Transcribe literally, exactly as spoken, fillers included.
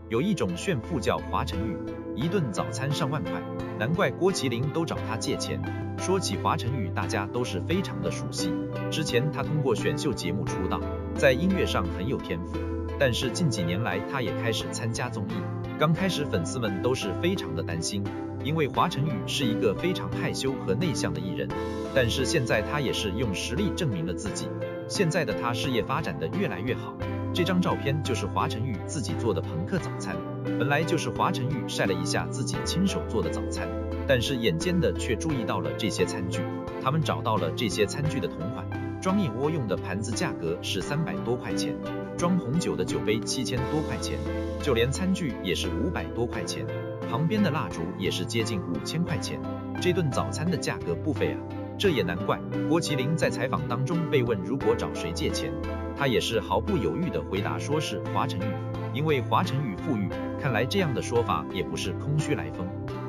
有一种炫富叫华晨宇，一顿早餐上万块，难怪郭麒麟都找他借钱。说起华晨宇，大家都是非常的熟悉。之前他通过选秀节目出道，在音乐上很有天赋，但是近几年来他也开始参加综艺。刚开始粉丝们都是非常的担心，因为华晨宇是一个非常害羞和内向的艺人，但是现在他也是用实力证明了自己。现在的他事业发展的越来越好。这张照片就是华晨宇自己做的朋克早餐，本来就是华晨宇晒了一下自己亲手做的早餐，但是眼尖的却注意到了这些餐具，他们找到了这些餐具的同款。装燕窝用的盘子价格是三百多块钱，装红酒的酒杯七千多块钱，就连餐具也是五百多块钱，旁边的蜡烛也是接近五千块钱。这顿早餐的价格不菲啊！这也难怪郭麒麟在采访当中被问如果找谁借钱，他也是毫不犹豫地回答说是华晨宇，因为华晨宇富裕，看来这样的说法也不是空穴来风。